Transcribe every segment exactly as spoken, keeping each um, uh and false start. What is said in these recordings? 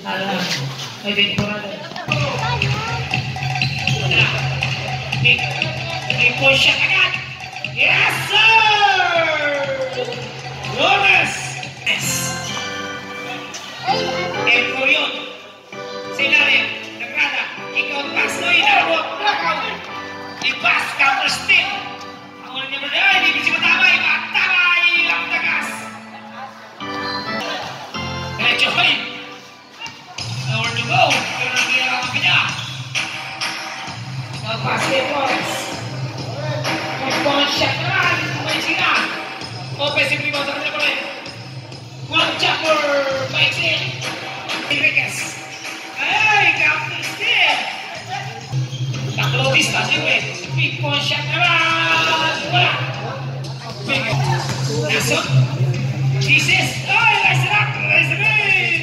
Alam, may temporada. Big, big push shot agad. Yes, sir! Lawrence! Yes. El Corion. Sa ilalim. Nagrada. Ikaw pass mo inabot. Blackout. I-pass. Counter steal. Ang ulang niya ba? Ay, hindi kasi matamay. Matamay. Ang tagas. Diretso. Hoy. Nowhere to go. Pero nangyayarang ang kanya. Nagpass kay Flores. Mag-punch shot naman. May sila. Offensive rebound sa kanila pa rin. One chopper. Maiksi. Enriquez. Ay, counter steal. Takbo Bautista. Siwe. Big punch shot naman. Wala. Big. Nasok. Jesus. Ay, nice it up. Nice it in.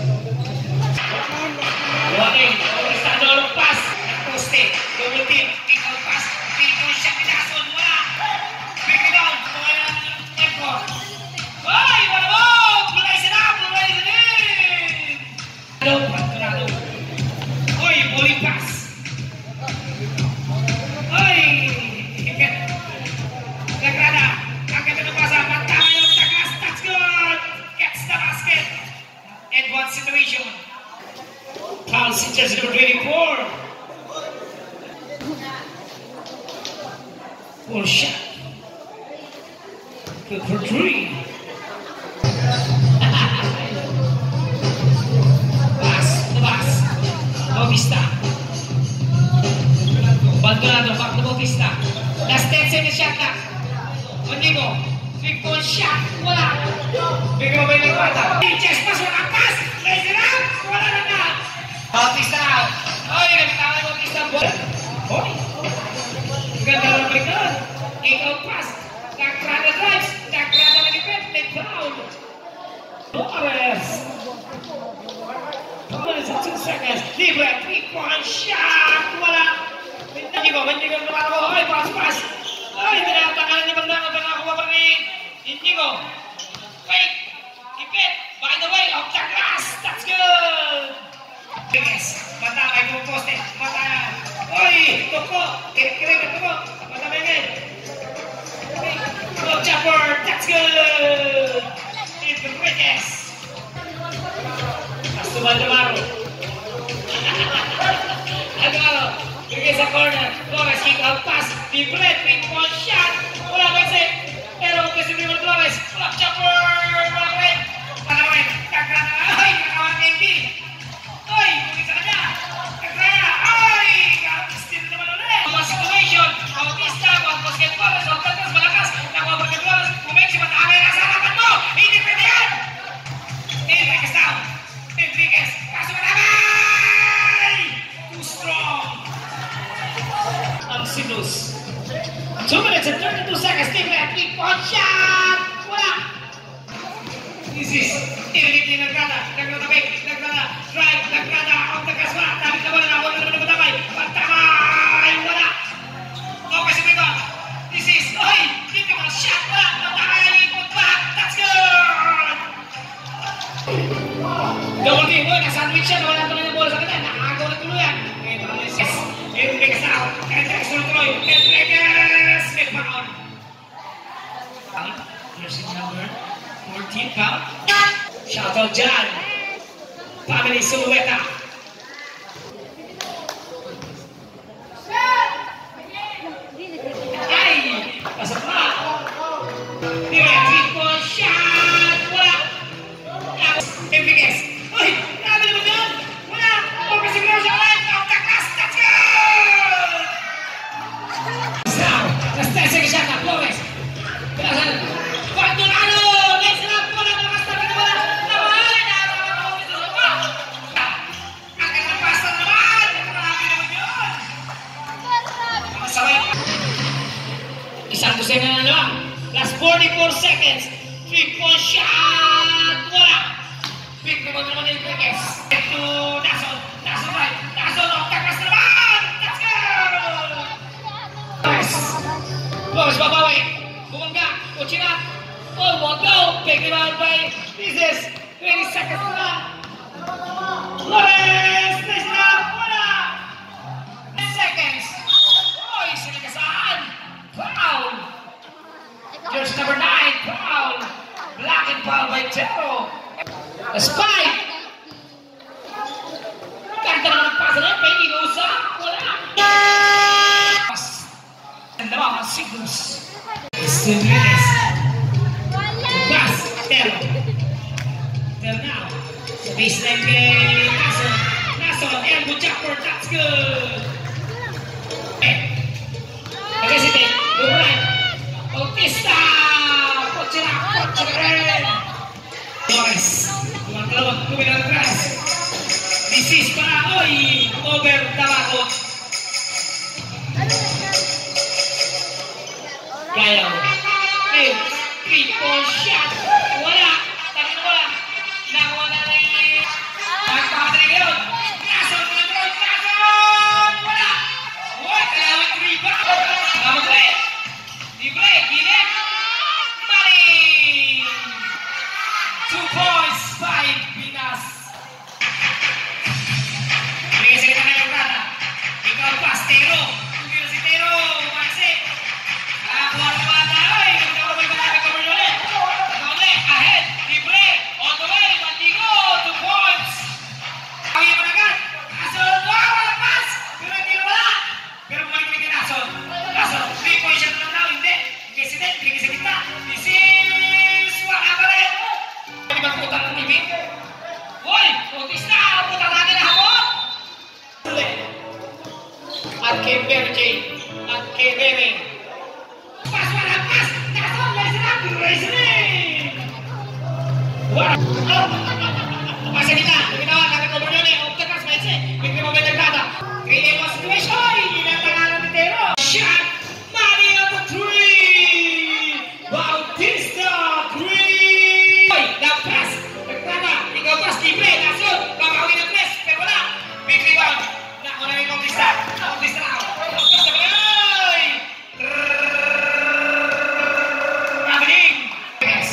Walking. Bautista. Dolong pass. Poste. Double team. Kick out pass. Big punch shot. Nason. Wala. Big rebound. Wala. Tempo. Ay, wala mo. Nice it up. Nice it in. Panturado. Oy, bowling pass. Oy, ikat. Nagrada. Angkat na pasa. Matama yung tagas. That's good. Gets the basket. And one situation. Foul Sitges number twenty-four. Full shot. Good for three. Bautista. Abandonado, back to Bautista. Last ten seconds shot na. Mandigo. Three-point shot. Wala. Bigyan mo ba yung nagwata? Chest pass, wala pass. Raise it up. Wala na na. Bautista out. Oy, nagtama yung Bautista. Oy. Ganda ng balikan. Eight-out pass. Nagrada drives. Nagrada nag-ipet. May foul. Flores. Two seconds. Libre. Three-point shot. Wala. Mandigo. Mandigo naman ako. Ay, pass, pass. Ay, tinatanggalan niya banda. Pagkakakuha pa rin. Mandigo. Wait. Ipit. By the way, off the glass. That's good. Yes. Mata. Ay, kung poste. Mata. Oy. Toko. Kirik-kirik. Toko. Mata ba yun? Off chopper. That's good. Enriquez. Tumalo-maro. Agalo. Bigay sa corner. Flores kick out pass. Libre. Three-point shot. Wala ba kasi? Pero kasi River Flores. Lock chopper. Wala rin. Wala rin. Kagrana. Ay! Nakawang M V. Ay! Bigay sa kanya. Kagrana. Ay! Steal naman ulit. One situation. Bautista. One basket Flores. One basket malakas. Nakuha ba kay Flores? Kumeksi. Matangay na sa harapan mo. Hindi pwede yan. Enriquez down. Enriquez, pasok na naman! Too strong! Ang sinus. two minutes and thirty-two seconds. Take that three-point shot! Wala! This is Enrique Nagrada. Nagrada wait. Nagrada. Drive. Nagrada. Out the gas. Wala. Tabit na wala na. Wala na matamay. Matamay! Wala! Okay, si Rico. This is, oy! Hindi ka shot. Wala! Matamay! Put back. That's good! Double team, boy, nasa-sandwich siya, wala pa rin ang bola sa kanya, nakagaw na tuluyan. Yes, Enriquez out, Enriquez tuloy, Enriquez, may baon. Jersey number fourteen, count. Shoutout dyan, Family Sulueta. Ay, pasok na. Three-point shot, wala. Enriquez. Uy! Grabe naman yun! Wala! Open si Grosjean ulit! Off the glass! That's good! Now, last ten seconds shot na. Flores. Pinasan. Panturano! Next up! Wala! Malakas na rin! Wala! Naman! Nakakalaman ko sa sopa! Ang kasapasa naman! Grabe naman yun! Masaway! Isang dosena na naman. Last forty-four seconds. Three-point shot! Wala! Big naman naman yung Enriquez. Back to Nason. Nason right. Nason off the glass naman! Let's go! Nice. Flores babawi. Bumangga. Kuchina. Oh, wag go. Big rebound by Jesus. twenty seconds na. Otero. Spike. Ganda naman ang pasa na yun. May inusap. Wala. Ang naman ang Signals. Rodriguez. Gas. Otero. Otero now. Sa baseline kay Nason. Nason. Elbow jumper. That's good. Okay. Okay, sige. Go right. Bautista. Pochera. Pochera rin. Torres. Tumatawag. Tumitawag atrás. This is para hoy. Over Tabaco. Kaya. Ayun. Triple shot. Wala. Tabi na wala. Nakuha na rin. Magpapatay ngayon. Nason. Nason. Nason. Wala. Wala. Kalawang rebound. Kamagre. Libre. Ginip. Maling. Two points. Five. Pinas. Bigay sa kita ngayon, Rata. Ikaw pas. Tero. Hindi na si Tero. Maxi. Nakakuha na bata. Ay. Ikaw may bata. Ikaw may ulit. Ikaw ulit. Ahead. Libre. On the way. Mandigo. Two points. Pagin mo na agad. Nason. Wow. Wala pas. Pero hindi na wala. Pero bumalik mo yung Nason. Nason. Three point shot lang daw. Hindi. Bigay si Ted. Bigay sa kita. This is wala pa rin. Hindi ba putang ng T V? Hoy! Bautista! Putang natin na hapon! At kay Berje. At kay Bebe. Pas! Wala pas! Nason! Laser up! Racing! Wala! Pasa kita! Lumitawa! Nakakover nyo na! Off the pass! Maitse! Bigay mo ba nagdata? three a one situation! Oy! Inatangalan ni Tero! Shot! Mario the three! Bautista! three! Oy! The pass! Nagdata! Ikaw pass! Libre! Nason! Babawin ang press! Pero wala! Big rebound! Nakuna yung Bautista! Bautista na ako! Bautista ba yun? Oy! Traveling! Yes!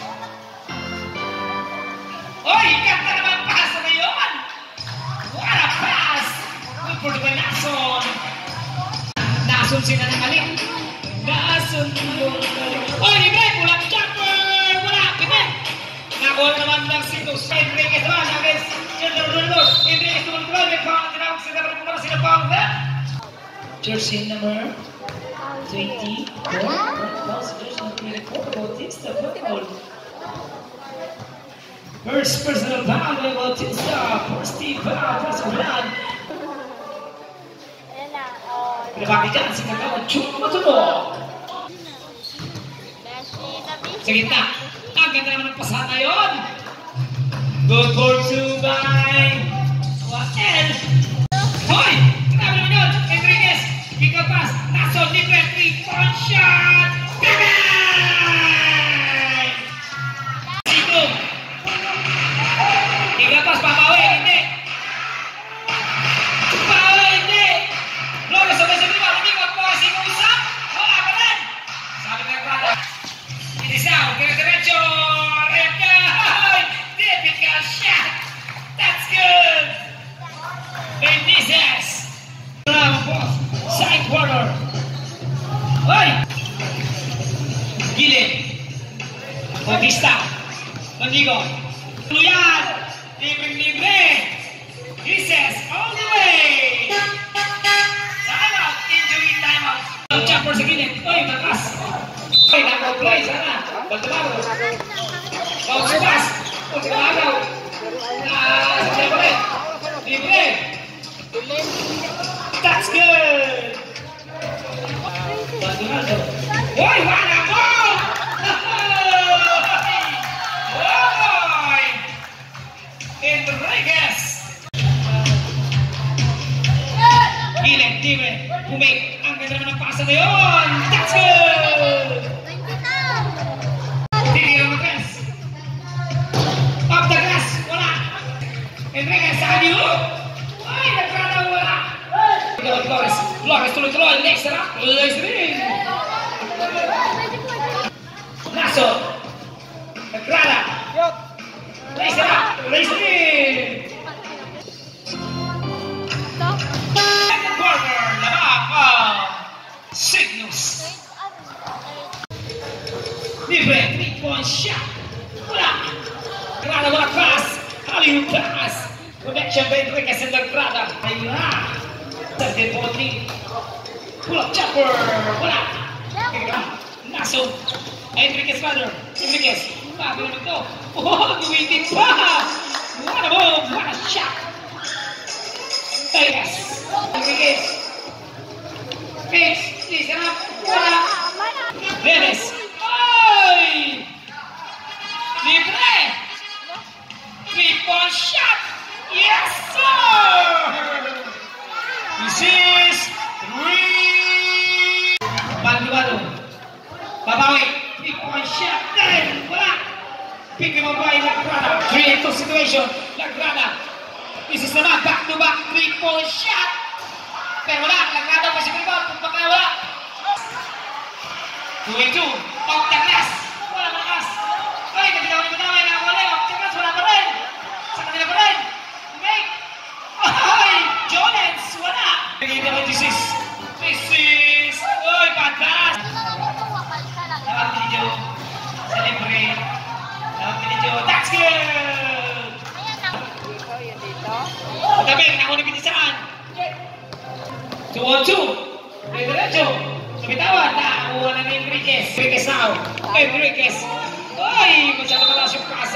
Oy! Ganda naman pass na yun! What a pass! Good for the Nason! Nason sila na mali! Nason! Oy! Libre! Pulang jumper! Wala! Pitin! Nakuha naman ng Signals. Enriquez naman against Chandler Rodolfo. Enriquez naman naman. May pang tinawag sila pa rin kung sila pang na. Jersey number twenty-four. Jersey number twenty-four. Bautista. Football. First personal foul by Bautista. First team foul. Personal foul. Pinabaki dyan. Sinagawa. Chumatunog. Sa gitna. Ang ganda naman ng pasada yun. Good for two by Wael. Hoy! Grabe naman yun. Enriquez. Kick out pass. Nason. Libre. Three-point shot. Bigay! Sito. Kick out pass. Pabawi. Hindi. Pabawi. Hindi. Flores. Sabay sa lima. Hindi ko po. Sino usap? Wala pa rin. Sabi ka brada. Inisaw. Kira-diretso. Reka. Typical shot. That's good. Benitez. Side corner. Hoy. Gilid. Bautista. Mandigo. Luyan. Libre-libre. He says all the way. Time out. Injury time out. Jumper sa gilid. Hoy, makas. Hoy, nako-play sana. Pagkabalo. Bounce pass. Pagkabalo. Ah, libre. Libre. That's good. Bandurado. Hoy, wala ko. Hoy. Enriquez. Gilid, libre. Bumik. Ang ganda naman ng pasa na yun. That's good. Tingin ang press. Up the glass. Wala. Enriquez sa kanyo. Ay, nagkana wala. Flores. Flores tuloy-tuloy. Next na. Next ring. Nason. Nagkana. Next na. Next ring. Second quarter. Labak ang Signals. Libre. Three-point shot. Wala. you pass. Connection by Enriquez and Lagrada. Ayun. Target body. Pull up chopper. Wala. Naso. Enriquez father. Enriquez. Bago naman ito. Oh, duwitin pa. What a move. What a shot. Yes. Enriquez. Fix. Please, enough. Wala. Renes. Ay! Libre. Three-point shot. Yes, sir. This is three. Balu-balu. Babawi. Three-point shot. Then, wala. Pick him up by Lagrada. three two situation. Lagrada. This is naman back-to-back three-point shot. Pero wala. Lagrada masih rebound. Pagpakaya wala. two two. Off the glass. Wala malakas. Ay, nabitawan ni Bataway na wala. Off the glass. Wala pa rin. Sa kanila pa rin. Make. Ay, Jonens. Wala. This is. This is. Ay, bad pass. Dapat pinidyo. Celebrate. Dapat pinidyo. That's good. Pagkabing, ako na pinisaan. two on two. Diretso. Bitawan, nakakuha na ni Enriquez. Enriquez now. Enriquez. Ay, masyado malakas yung pasa.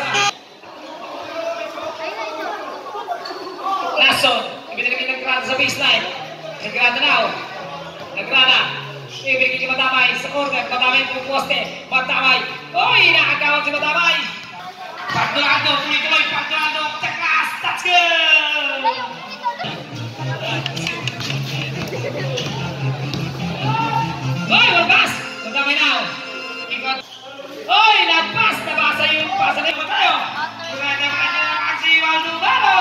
Lason. Ibinigay ng Lagrada sa baseline. Lagrada now. Lagrada. Ibinigay si Matamay sa corner. Matamay yung poste. Matamay. Ay, nakagawag si Matamay. Pagdurado. Tuloy-tuloy. Pagdurado. Takas. That's good. Oy, walpas! Matamay now. Ikot. Oy, nagpas! Nabasa yung pasa na yung tayo. Kumanda-manda si Waldubano.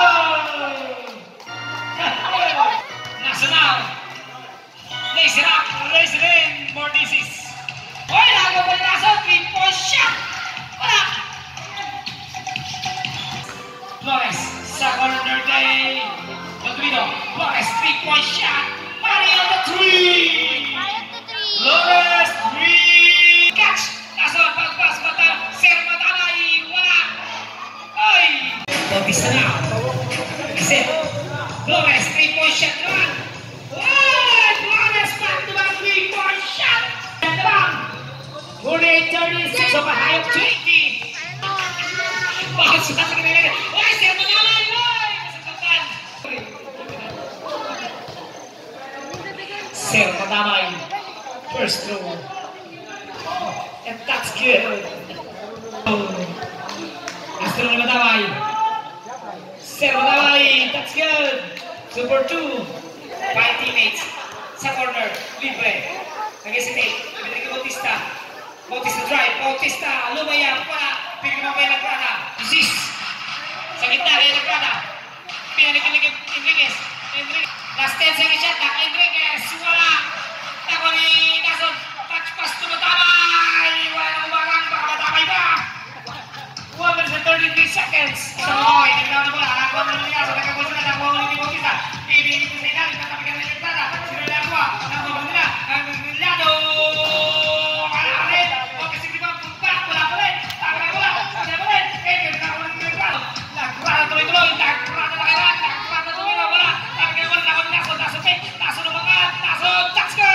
Nasa now. Lace it up. Lace it in. More disease. Oy, nagawa pa yung nasa. Three-point shot. Wala. Flores. Sa corner day. Rodrigo. Flores. Three-point shot. Mario the three. Flores, three! Catch! Nasa pagpas mata, Sir Matamay, wala! Ay! Bautista na. Kasi, Flores, three-point shot naman. Ay! Flores, back-to-back three-point shot! And naman, forty-eight thirty-six, so pahayok twenty. Bakit siya sa kanila? Ay, Sir Matamay! Ay! Nasagatan! Sir Matamay. First throw. And that's good. Last throw ni Matamay. Sir Matamay, that's good. Super two. Five teammates. Sa corner. Libre. Nag-hesitate. Ibinigay Bautista. Bautista drive. Bautista. Lumaya. Wala. Bigyan mo kayo Lagrada. Disease. Sa gitna kayo Lagrada. Pinanikilig Enriquez. Enriquez. Last ten seconds shot. Enriquez. Wala. Ako ni Nason, touch pass to Matamay! Walang umarang, baka Matamay ba? one minute and thirty-three seconds. Sa Matamay, naglawan na bola, nakakuha mo ng Nason, nakakuha na, nakakuha mo ng Bautista. Ibigay ko sa ilalim, natapigan na yung Lagrada. Sino nakakuha? Nakakuha mo nila. Ang Lado! Wala pa rin! O kasi di ba, back, wala pa rin! Taka na bola, wala pa rin! Eh, kaya nakakuha ng Lagrada. Lagrada tuloy-tuloy, Lagrada na kailan, Lagrada tuloy-tuloy, wala! Taka na bola, nakakuha ng Nason, Nason, eh! Nason na mga, Nason, touch go!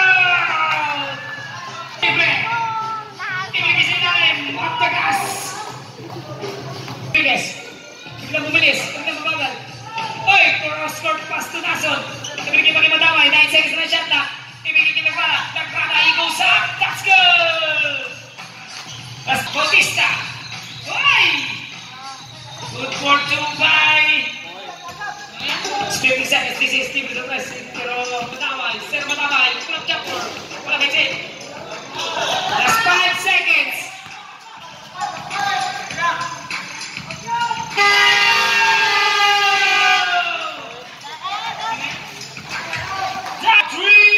Ibigay sa ilalim, off the gas. Bilis. Biglang bumilis. Biglang bumagal. Oy, cross-court pass to Nason. Ibigay pa kay Matamay. nine seconds na shot na. Ibigay kay Lagrada. Lagrada, he goes up. That's good. That's Bautista. Oy! Good for two by... fifty seconds. This is Steve Rizal. Pero Matamay. Sir Matamay. Club jumper. Wala may take. That's five seconds. That three.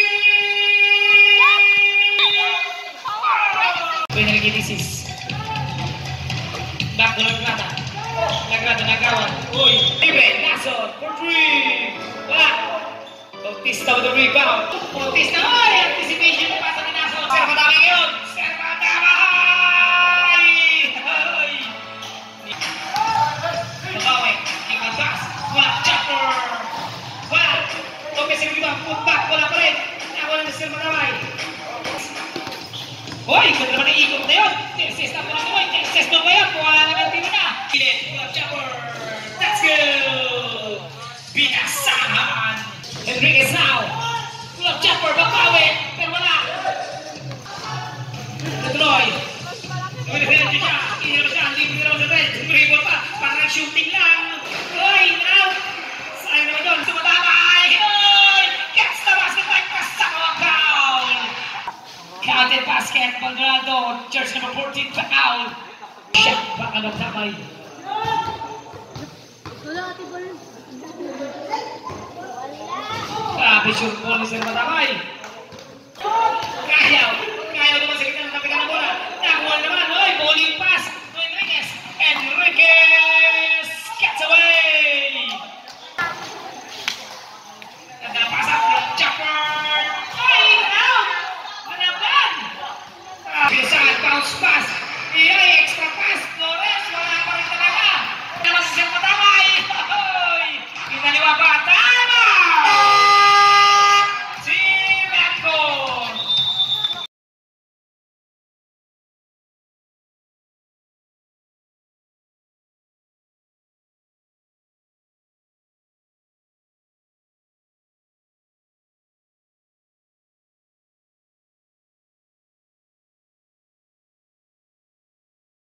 Winner Gidisis. Back to Lagrada. Lagrada nagawan. Uy, libre. Nason for three. Wala. Bautista with the rebound. Bautista. Ay, anticipation na pasa ni Nason. Sir Matamay yun. Sir Matamay. Ay. Matamay. kasi yung iba, putback, wala pa rin. Ako na Mister Matamay. Hoy, ganda naman ang ikot na yun. Texas na pala naman. Texas na ba yan? Wala na ng team na. Pilit, pull-up chopper. That's good. Binasahan. Enriquez now. Pull-up chopper, babawi. Pero wala. Natuloy. Nag-referente siya. Hindi naman siya. Hindi naman sa red. Dribble pa. Parang shooting lang. Hoy, out. Sayang naman doon. Sumatamay. Hoy! Gets the basket like Pasako foul. Counted basket. Belgrado. Jersey number fourteen foul. Shot pa ka ng tamay. Grabe shoot ball ni Sir Matamay.